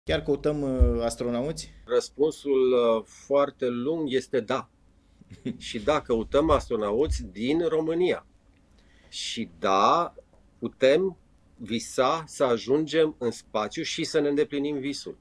Chiar căutăm astronauți? Răspunsul foarte lung este da. Și da, căutăm astronauți din România. Și da, putem visa să ajungem în spațiu și să ne îndeplinim visul.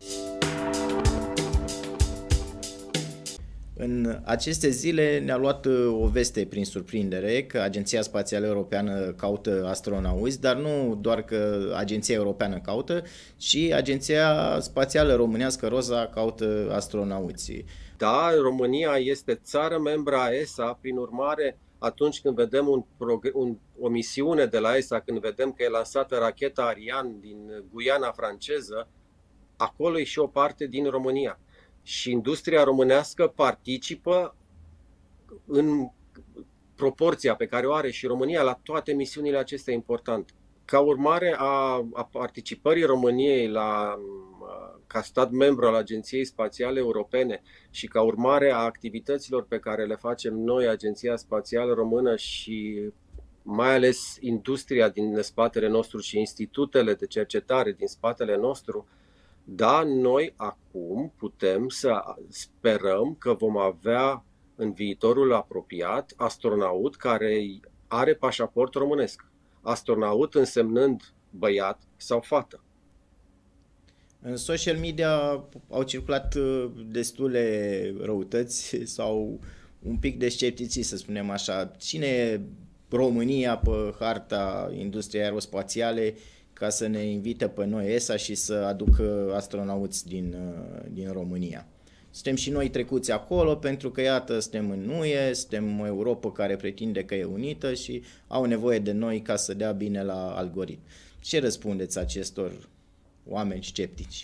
În aceste zile ne-a luat o veste prin surprindere că Agenția Spațială Europeană caută astronauți, dar nu doar că Agenția Europeană caută, ci Agenția Spațială Românească ROSA caută astronauți. Da, România este țară membra a ESA, prin urmare, atunci când vedem o misiune de la ESA, când vedem că e lansată racheta Ariane din Guiana franceză, acolo e și o parte din România. Și industria românească participă în proporția pe care o are și România la toate misiunile acestea importante. Ca urmare a participării României ca stat membru al Agenției Spațiale Europene și ca urmare a activităților pe care le facem noi, Agenția Spațială Română și mai ales industria din spatele nostru și institutele de cercetare din spatele nostru, da, noi acum putem să sperăm că vom avea în viitorul apropiat astronaut care are pașaport românesc. Astronaut însemnând băiat sau fată. În social media au circulat destule răutăți sau un pic de scepticism, să spunem așa. Cine e România pe harta industriei aerospațiale ca să ne invite pe noi ESA și să aducă astronauți din România? Suntem și noi trecuți acolo pentru că, iată, suntem în UE, suntem o Europă care pretinde că e unită și au nevoie de noi ca să dea bine la algoritm. Ce răspundeți acestor oameni sceptici?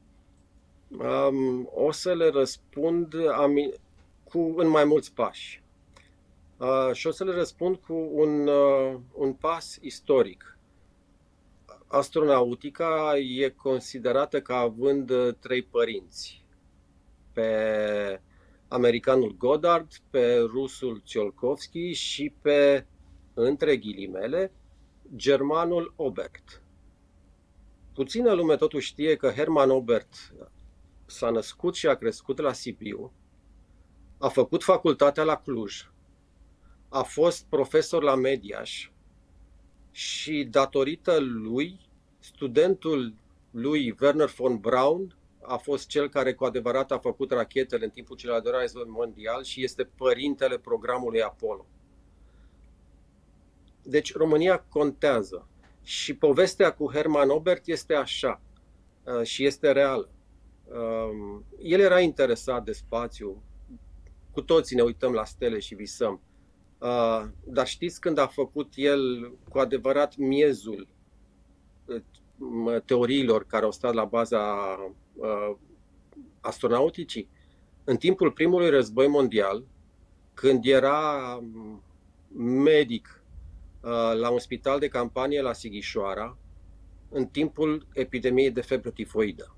O să le răspund în mai mulți pași. Și o să le răspund cu un pas istoric. Astronautica e considerată ca având trei părinți. Pe americanul Goddard, pe rusul Tsiolkovski și pe, între ghilimele, germanul Obert. Puțină lume totuși știe că Hermann Obert s-a născut și a crescut la Sibiu, a făcut facultatea la Cluj, a fost profesor la Mediaș și datorită lui, studentul lui Wernher von Braun a fost cel care cu adevărat a făcut rachetele în timpul celor de război mondial și este părintele programului Apollo. Deci România contează. Și povestea cu Hermann Obert este așa și este reală. El era interesat de spațiu, cu toții ne uităm la stele și visăm. Dar știți când a făcut el cu adevărat miezul teoriilor care au stat la baza astronauticii? În timpul primului război mondial, când era medic la un spital de campanie la Sighișoara, în timpul epidemiei de febră tifoidă.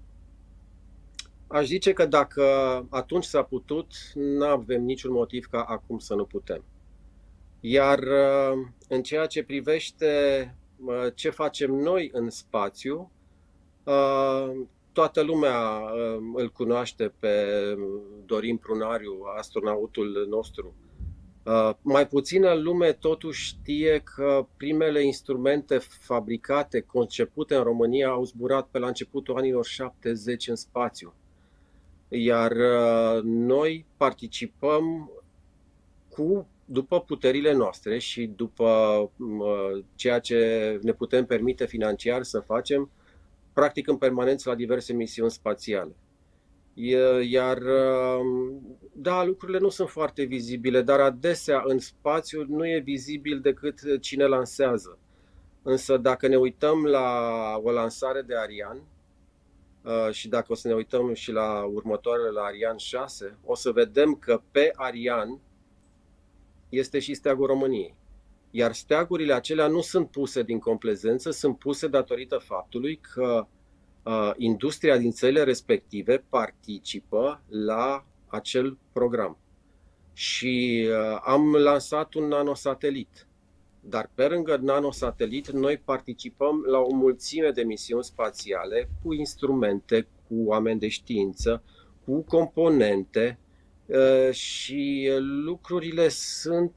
Aș zice că dacă atunci s-a putut, nu avem niciun motiv ca acum să nu putem. Iar în ceea ce privește ce facem noi în spațiu, toată lumea îl cunoaște pe Dorin Prunariu, astronautul nostru. Mai puțină lume totuși știe că primele instrumente fabricate, concepute în România, au zburat pe la începutul anilor 70 în spațiu. Iar noi participăm după puterile noastre și după ceea ce ne putem permite financiar să facem, practic în permanență la diverse misiuni spațiale. Iar, da, lucrurile nu sunt foarte vizibile, dar adesea în spațiu nu e vizibil decât cine lansează. Însă dacă ne uităm la o lansare de Ariane și dacă o să ne uităm și la următoarele, la Ariane 6, o să vedem că pe Ariane este și steagul României. Iar steagurile acelea nu sunt puse din complezență, sunt puse datorită faptului că industria din țările respective participă la acel program. Și am lansat un nanosatelit Dar pe lângă nanosatelit, noi participăm la o mulțime de misiuni spațiale cu instrumente, cu oameni de știință, cu componente și lucrurile sunt,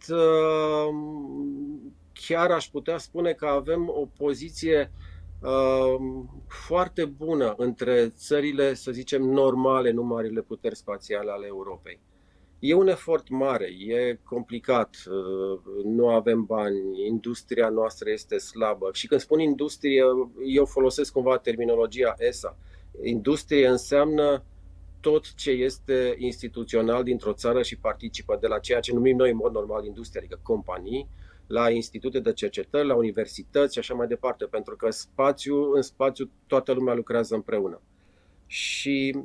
chiar aș putea spune că avem o poziție foarte bună între țările, să zicem, normale, nu marile puteri spațiale ale Europei. E un efort mare, e complicat, nu avem bani, industria noastră este slabă. Și când spun industrie, eu folosesc cumva terminologia ESA. Industrie înseamnă tot ce este instituțional dintr-o țară și participă de la ceea ce numim noi în mod normal industrie, adică companii, la institute de cercetări, la universități și așa mai departe, pentru că în spațiu toată lumea lucrează împreună. Și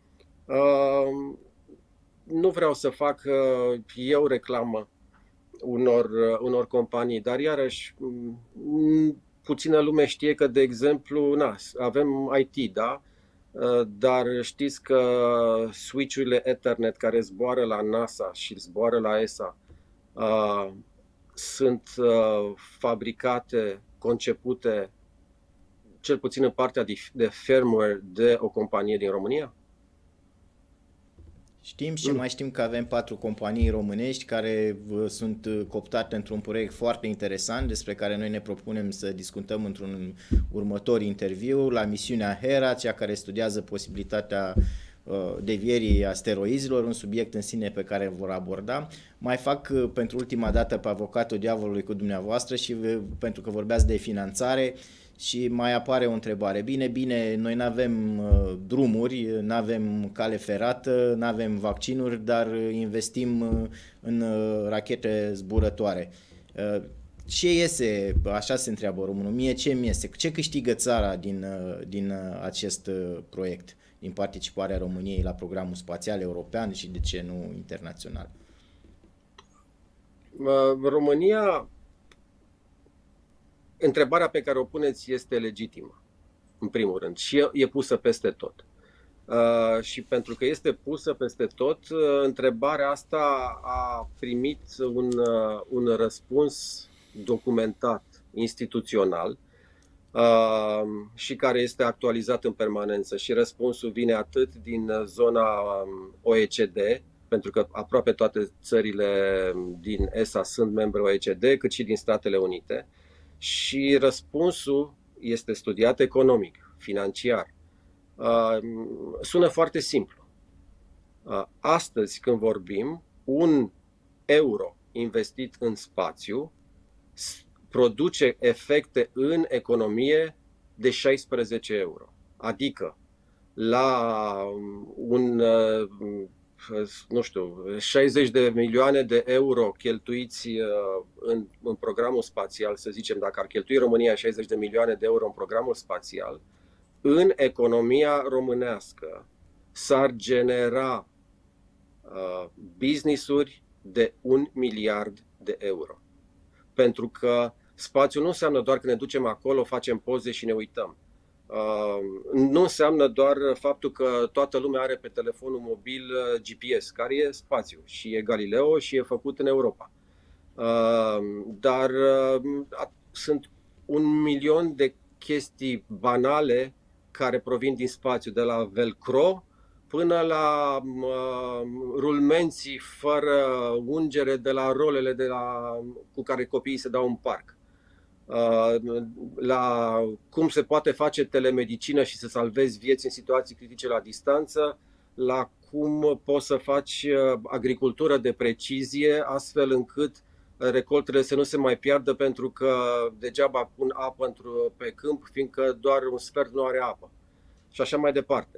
nu vreau să fac eu reclamă unor companii, dar iarăși puțină lume știe că, de exemplu, avem IT, da? Dar știți că switch-urile Ethernet care zboară la NASA și zboară la ESA sunt fabricate, concepute, cel puțin în partea de firmware, de o companie din România? Știm și mai știm că avem 4 companii românești care sunt cooptate într-un proiect foarte interesant despre care noi ne propunem să discutăm într-un următor interviu la misiunea Hera, cea care studiază posibilitatea devierii asteroizilor, un subiect în sine pe care îl vor aborda. Mai fac pentru ultima dată pe avocatul diavolului cu dumneavoastră și pentru că vorbeați de finanțare și mai apare o întrebare. Bine, noi nu avem drumuri, nu avem cale ferată, nu avem vaccinuri, dar investim în rachete zburătoare. Ce iese, așa se întreabă românul, mie ce-mi iese? Ce câștigă țara din acest proiect, din participarea României la programul spațial european și de ce nu internațional? România, întrebarea pe care o puneți este legitimă, în primul rând, și e pusă peste tot. Și pentru că este pusă peste tot, întrebarea asta a primit un răspuns documentat, instituțional, și care este actualizat în permanență. Și răspunsul vine atât din zona OECD, pentru că aproape toate țările din ESA sunt membre OECD, cât și din Statele Unite. Și răspunsul este studiat economic, financiar. Sună foarte simplu. Astăzi, când vorbim, un euro investit în spațiu produce efecte în economie de 16 euro. Adică la 60 de milioane de euro cheltuiți în programul spațial, să zicem, dacă ar cheltui România 60 de milioane de euro în programul spațial, în economia românească s-ar genera business-uri de 1 miliard de euro. Pentru că spațiul nu înseamnă doar că ne ducem acolo, facem poze și ne uităm. Nu înseamnă doar faptul că toată lumea are pe telefonul mobil GPS, care e spațiu și e Galileo și e făcut în Europa. Dar sunt 1.000.000 de chestii banale care provin din spațiu, de la velcro până la rulmenții fără ungere de la rolele cu care copiii se dau în parc. La cum se poate face telemedicină și să salvezi vieți în situații critice la distanță, la cum poți să faci agricultură de precizie astfel încât recoltele să nu se mai piardă, pentru că degeaba pun apă pe câmp, fiindcă doar un sfert nu are apă. Și așa mai departe.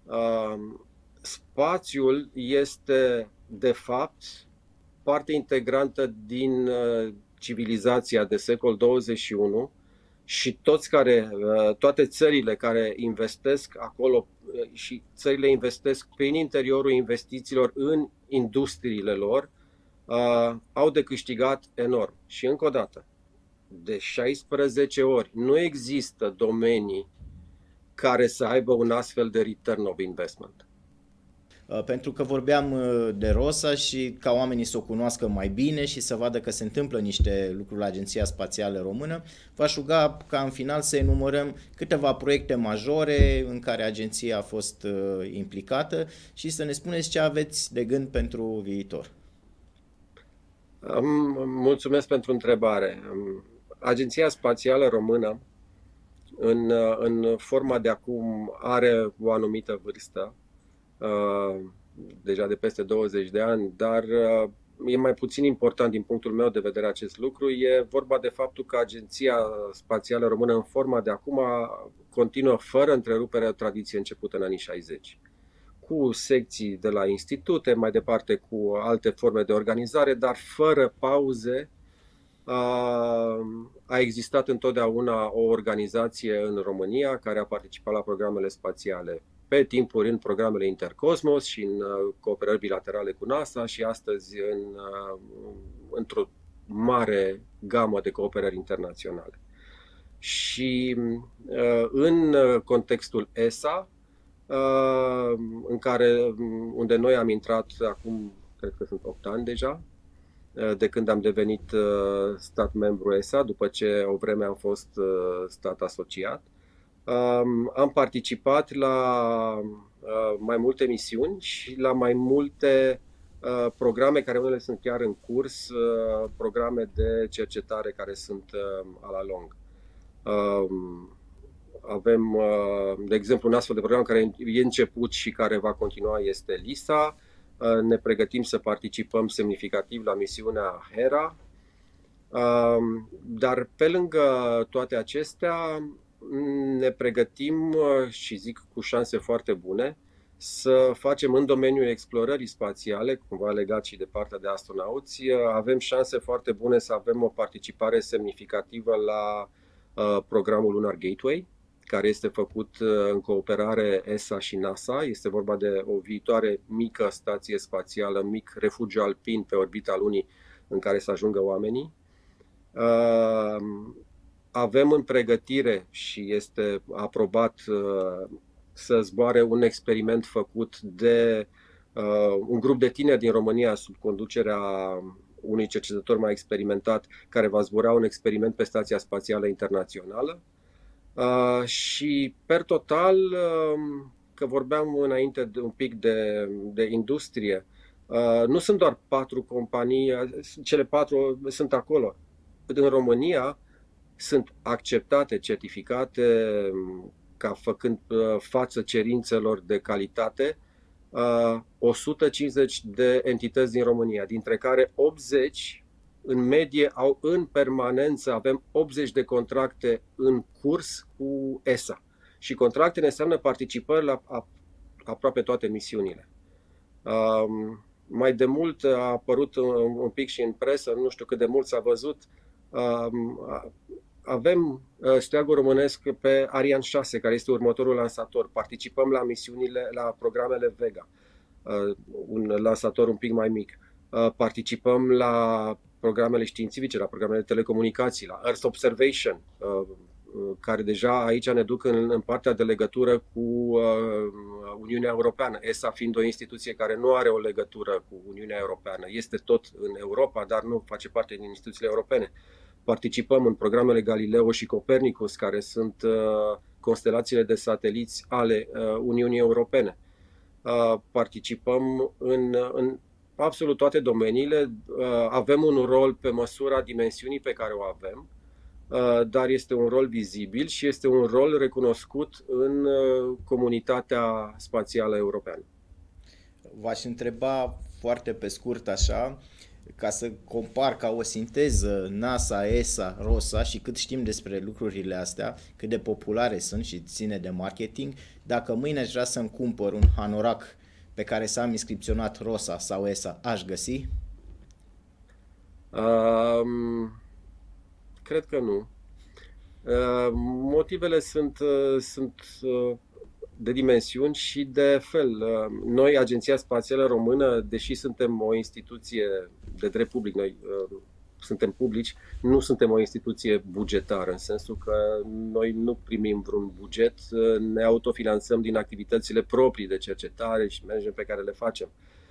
Spațiul este, de fapt, parte integrantă din civilizația de secol 21 și toate țările care investesc acolo și țările investesc prin interiorul investițiilor în industriile lor, au de câștigat enorm. Și încă o dată, de 16 ori, nu există domenii care să aibă un astfel de return of investment. Pentru că vorbeam de ROSA și ca oamenii să o cunoască mai bine și să vadă că se întâmplă niște lucruri la Agenția Spațială Română, v-aș ruga ca în final să enumărăm câteva proiecte majore în care agenția a fost implicată și să ne spuneți ce aveți de gând pentru viitor. Mulțumesc pentru întrebare. Agenția Spațială Română, în forma de acum, are o anumită vârstă, deja de peste 20 de ani, dar e mai puțin important din punctul meu de vedere acest lucru. E vorba de faptul că Agenția Spațială Română, în forma de acum, continuă fără întrerupere o tradiție începută în anii 60. Cu secții de la institute, mai departe cu alte forme de organizare, dar fără pauze. A existat întotdeauna o organizație în România care a participat la programele spațiale pe timpuri în programele Intercosmos și în cooperări bilaterale cu NASA și astăzi într-o mare gamă de cooperări internaționale. Și în contextul ESA, unde noi am intrat acum, cred că sunt 8 ani deja, de când am devenit stat membru ESA, după ce o vreme am fost stat asociat. Am participat la mai multe misiuni și la mai multe programe, care unele sunt chiar în curs, programe de cercetare care sunt a la lung. Avem, de exemplu, un astfel de program care e început și care va continua este LISA. Ne pregătim să participăm semnificativ la misiunea HERA, dar pe lângă toate acestea ne pregătim și zic cu șanse foarte bune să facem în domeniul explorării spațiale, cumva legat și de partea de astronauți, avem șanse foarte bune să avem o participare semnificativă la programul Lunar Gateway, care este făcut în cooperare ESA și NASA. Este vorba de o viitoare mică stație spațială, mic refugiu alpin pe orbita Lunii în care să ajungă oamenii. Avem în pregătire și este aprobat să zboare un experiment făcut de un grup de tineri din România sub conducerea unui cercetător mai experimentat care va zbura un experiment pe Stația Spațială Internațională. Și per total, că vorbeam înainte un pic de industrie, nu sunt doar 4 companii, cele 4 sunt acolo. În România sunt acceptate, certificate ca făcând față cerințelor de calitate 150 de entități din România, dintre care 80 în medie au în permanență, avem 80 de contracte în curs cu ESA. Și contractele înseamnă participări la aproape toate misiunile. Mai de mult a apărut un pic și în presă, nu știu cât de mult s-a văzut, avem steagul românesc pe Ariane 6, care este următorul lansator. Participăm la misiunile, la programele Vega, un lansator un pic mai mic. Participăm la programele științifice, la programele de telecomunicații, la Earth Observation, care deja aici ne duc în partea de legătură cu Uniunea Europeană. ESA fiind o instituție care nu are o legătură cu Uniunea Europeană, este tot în Europa, dar nu face parte din instituțiile europene. Participăm în programele Galileo și Copernicus, care sunt constelațiile de sateliți ale Uniunii Europene. Participăm în absolut toate domeniile, avem un rol pe măsura dimensiunii pe care o avem, dar este un rol vizibil și este un rol recunoscut în comunitatea spațială europeană. V-aș întreba foarte pe scurt așa, ca să compar ca o sinteză NASA, ESA, ROSA și cât știm despre lucrurile astea, cât de populare sunt și ține de marketing, dacă mâine aș vrea să-mi cumpăr un hanorac pe care să am inscripționat ROSA sau ESA, aș găsi? Cred că nu. Motivele sunt de dimensiuni și de fel. Noi, Agenția Spațială Română, deși suntem o instituție de drept public, noi suntem publici, nu suntem o instituție bugetară, în sensul că noi nu primim vreun buget, ne autofinanțăm din activitățile proprii de cercetare și management pe care le facem.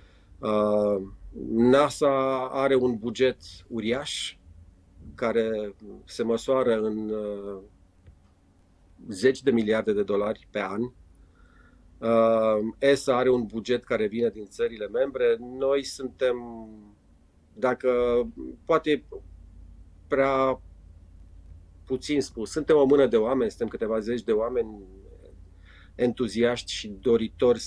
NASA are un buget uriaș care se măsoară în zeci de miliarde de dolari pe an. ESA are un buget care vine din țările membre. Noi suntem, dacă poate prea puțin spus, suntem o mână de oameni, suntem câteva zeci de oameni entuziaști și doritori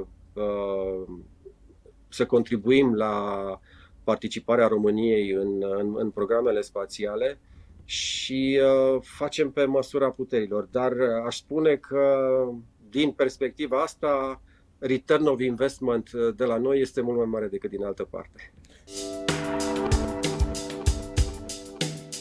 să contribuim la participarea României în programele spațiale și facem pe măsura puterilor. Dar aș spune că din perspectiva asta, return of investment de la noi este mult mai mare decât din altă parte.